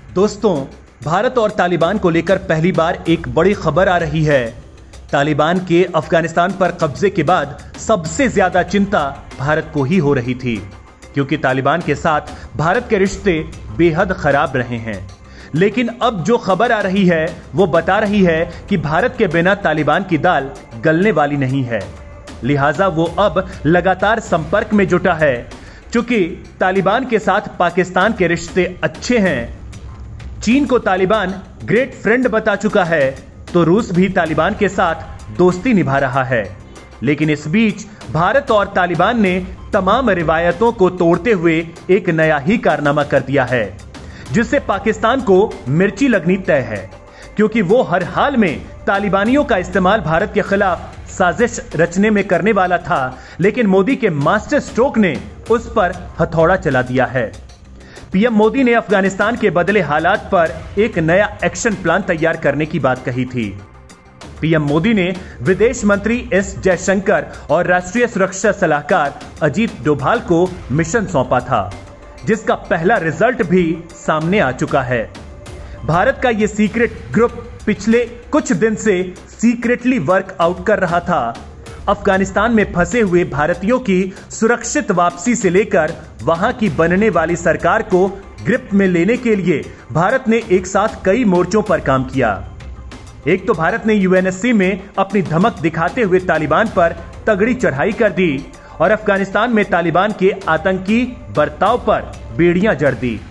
दोस्तों, भारत और तालिबान को लेकर पहली बार एक बड़ी खबर आ रही है। तालिबान के अफगानिस्तान पर कब्जे के बाद सबसे ज्यादा चिंता भारत को ही हो रही थी, क्योंकि तालिबान के साथ भारत के रिश्ते बेहद खराब रहे हैं। लेकिन अब जो खबर आ रही है वो बता रही है कि भारत के बिना तालिबान की दाल गलने वाली नहीं है। लिहाजा वो अब लगातार संपर्क में जुटा है। चूंकि तालिबान के साथ पाकिस्तान के रिश्ते अच्छे हैं, चीन को तालिबान ग्रेट फ्रेंड बता चुका है, तो रूस भी तालिबान के साथ दोस्ती निभा रहा है। लेकिन इस बीच भारत और तालिबान ने तमाम रिवायतों को तोड़ते हुए एक नया ही कारनामा कर दिया है, जिससे पाकिस्तान को मिर्ची लगनी तय है, क्योंकि वो हर हाल में तालिबानियों का इस्तेमाल भारत के खिलाफ साजिश रचने में करने वाला था। लेकिन मोदी के मास्टर स्ट्रोक ने उस पर हथौड़ा चला दिया है। पीएम मोदी ने अफगानिस्तान के बदले हालात पर एक नया एक्शन प्लान तैयार करने की बात कही थी। पीएम मोदी ने विदेश मंत्री एस जयशंकर और राष्ट्रीय सुरक्षा सलाहकार अजीत डोभाल को मिशन सौंपा था, जिसका पहला रिजल्ट भी सामने आ चुका है। भारत का यह सीक्रेट ग्रुप पिछले कुछ दिन से सीक्रेटली वर्कआउट कर रहा था। अफगानिस्तान में फंसे हुए भारतीयों की सुरक्षित वापसी से लेकर वहां की बनने वाली सरकार को ग्रिप में लेने के लिए भारत ने एक साथ कई मोर्चों पर काम किया। एक तो भारत ने यूएनएससी में अपनी धमक दिखाते हुए तालिबान पर तगड़ी चढ़ाई कर दी और अफगानिस्तान में तालिबान के आतंकी बर्ताव पर बेड़ियां जड़ दी।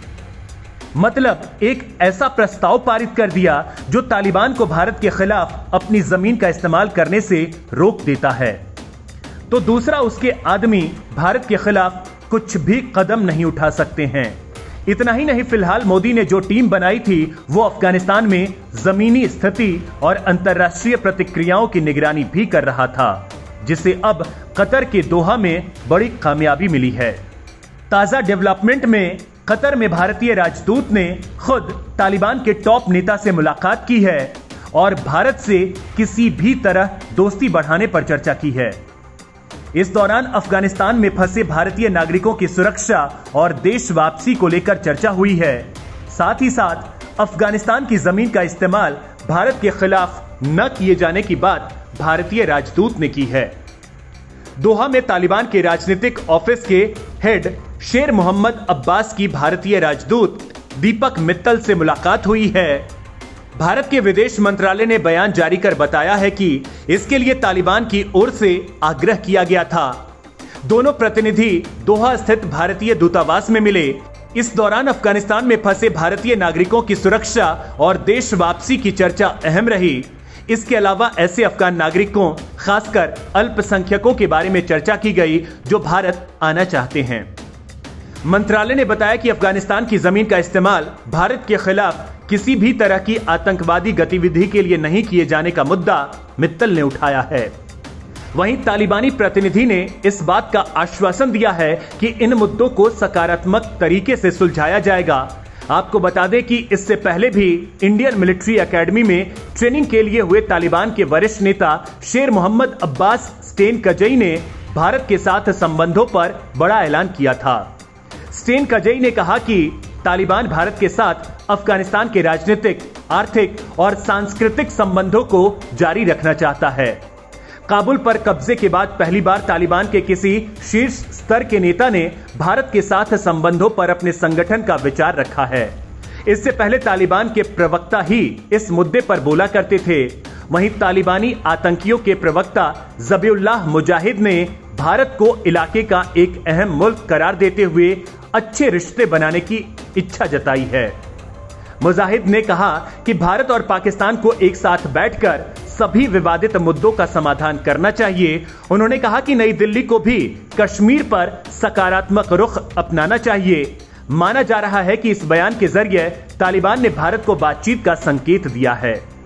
मतलब एक ऐसा प्रस्ताव पारित कर दिया जो तालिबान को भारत के खिलाफ अपनी जमीन का इस्तेमाल करने से रोक देता है। तो दूसरा, उसके आदमी भारत के खिलाफ कुछ भी कदम नहीं उठा सकते हैं। इतना ही नहीं, फिलहाल मोदी ने जो टीम बनाई थी वो अफगानिस्तान में जमीनी स्थिति और अंतर्राष्ट्रीय प्रतिक्रियाओं की निगरानी भी कर रहा था, जिसे अब कतर के दोहा में बड़ी कामयाबी मिली है। ताजा डेवलपमेंट में कतर में भारतीय राजदूत ने खुद तालिबान के टॉप नेता से मुलाकात की है और भारत से किसी भी तरह दोस्ती बढ़ाने पर चर्चा की है। इस दौरान अफगानिस्तान में फंसे भारतीय नागरिकों की सुरक्षा और देश वापसी को लेकर चर्चा हुई है। साथ ही साथ अफगानिस्तान की जमीन का इस्तेमाल भारत के खिलाफ न किए जाने की बात भारतीय राजदूत ने की है। दोहा में तालिबान के राजनीतिक ऑफिस के हेड शेर मोहम्मद अब्बास की भारतीय राजदूत दीपक मित्तल से मुलाकात हुई है। भारत के विदेश मंत्रालय ने बयान जारी कर बताया है कि इसके लिए तालिबान की ओर से आग्रह किया गया था। दोनों प्रतिनिधि दोहा स्थित भारतीय दूतावास में मिले। इस दौरान अफगानिस्तान में फंसे भारतीय नागरिकों की सुरक्षा और देश वापसी की चर्चा अहम रही। इसके अलावा ऐसे अफगान नागरिकों, खासकर अल्पसंख्यकों के बारे में चर्चा की गई जो भारत आना चाहते हैं। मंत्रालय ने बताया कि अफगानिस्तान की जमीन का इस्तेमाल भारत के खिलाफ किसी भी तरह की आतंकवादी गतिविधि के लिए नहीं किए जाने का मुद्दा मित्तल ने उठाया है। वहीं तालिबानी प्रतिनिधि ने इस बात का आश्वासन दिया है कि इन मुद्दों को सकारात्मक तरीके से सुलझाया जाएगा। आपको बता दें कि इससे पहले भी इंडियन मिलिट्री एकेडमी में ट्रेनिंग के लिए हुए तालिबान के वरिष्ठ नेता शेर मोहम्मद अब्बास स्टेन कजई ने भारत के साथ संबंधों पर बड़ा ऐलान किया था। स्टेन कजई ने कहा कि तालिबान भारत के साथ अफगानिस्तान के राजनीतिक, आर्थिक और सांस्कृतिक संबंधों को जारी रखना चाहता है। काबुल पर कब्जे के बाद पहली बार तालिबान के किसी शीर्ष स्तर के नेता ने भारत के साथ संबंधों पर अपने संगठन का विचार रखा है। इससे पहले तालिबान के प्रवक्ता ही इस मुद्दे पर बोला करते थे। वहीं तालिबानी आतंकियों के प्रवक्ता जबीउल्लाह मुजाहिद ने भारत को इलाके का एक अहम मुल्क करार देते हुए अच्छे रिश्ते बनाने की इच्छा जताई है। मुजाहिद ने कहा कि भारत और पाकिस्तान को एक साथ बैठकर सभी विवादित मुद्दों का समाधान करना चाहिए। उन्होंने कहा कि नई दिल्ली को भी कश्मीर पर सकारात्मक रुख अपनाना चाहिए। माना जा रहा है कि इस बयान के जरिए तालिबान ने भारत को बातचीत का संकेत दिया है।